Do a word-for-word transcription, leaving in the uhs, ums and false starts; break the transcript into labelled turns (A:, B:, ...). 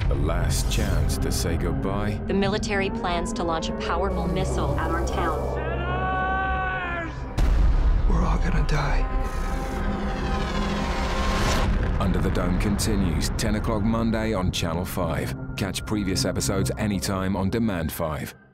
A: The last chance to say goodbye.
B: The military plans to launch a powerful missile at our town.
C: We're all gonna die.
A: Under the Dome continues, ten o'clock Monday on Channel five. Catch previous episodes anytime on Demand five.